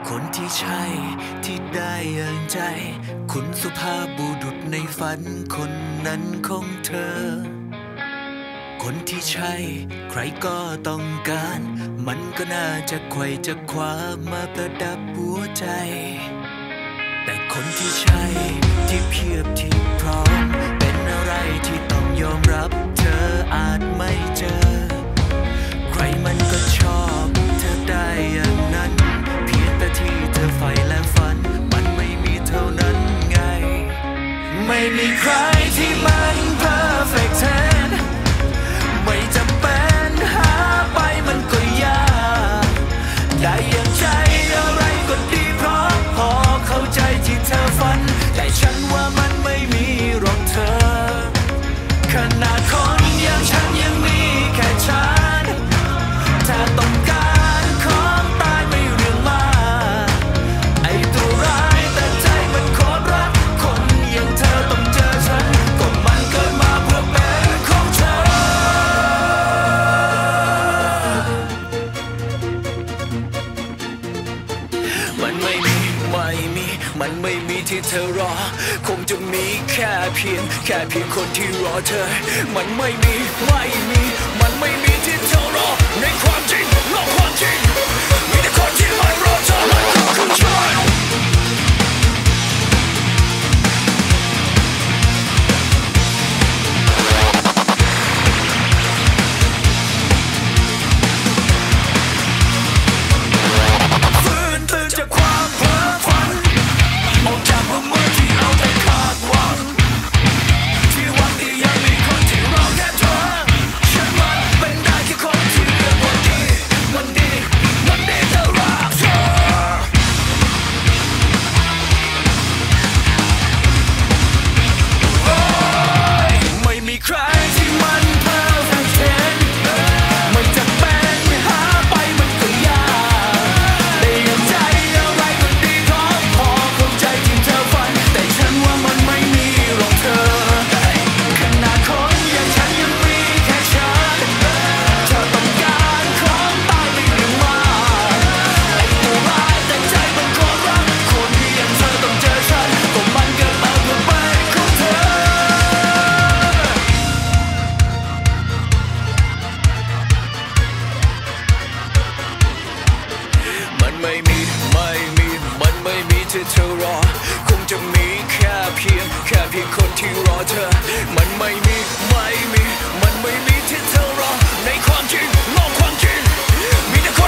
คนที่ใช่ที่ได้อย่างใจคุณสุภาพบุรุษในฝันคนนั้นของเธอคนที่ใช่ใครก็ต้องการมันก็น่าจะไขว่จะคว้ามาประดับหัวใจแต่คนที่ใช่ที่เพียบที่พร้อมเป็นอะไรที่ต้องยอมรับเธออาจไม่เจอใครมันก็ชอบเธอได้อย่างนั้นเพียงแต่ที่เธอใฝ่และฝันมันไม่มีเท่านั้นไงไม่มีใครที่มันเพอร์เฟกต์แทนไม่จำเป็นหาไปมันก็ยากได้อย่างใจอะไรก็ดีเพราะพอเข้าใจที่เธอฝันแต่ฉันว่ามันไม่มีหรอกเธอขนาดคนอย่างฉันยังมีแค่ฉันถ้าต้องการของตายไม่เรื่องมากไอ้ตัวร้ายแต่ใจมันโคตรรักคนอย่างเธอต้องเจอฉันก็มันเกิดมาเพื่อเป็นของเธอมันไม่มีที่เธอรอคงจะมีแค่เพียงคนที่รอเธอมันไม่มีที่เธอรอในความจริงโลกความจริงมีแต่คนที่มันรอเธอมันก็คือฉันฟื้นตื่นจากความเพ้อฝันออกจากมุมมืดที่เอาแต่คาดหวังที่หวังที่ยังมีคนที่รอแค่เธอฉันมันเป็นได้แค่คนที่เลือกวันดีเธอรักเธอไม่มีใครที่มันเพอร์เฟกต์แทนไม่จำเป็นหาไปมันก็ยากได้อย่างใจอะไรก็ดีเพราะพอเข้าใจที่เธอฝันแต่ฉันว่ามันไม่มีหรอกเธอขนาดคนอย่างฉันยังมีแค่ฉันเธอต้องการของตายไม่เรื่องมากไอ้ตัวร้ายแต่ใจมันโคตรรักคนอย่างเธอต้องเจอฉันก็มันเกิดมาเพื่อเป็นของเธอมันไม่มีที่เธอรอคงจะมีแค่เพียงคนที่รอเธอมันไม่มีที่เธอรอในความจริงโลกความจริงมีแต่คน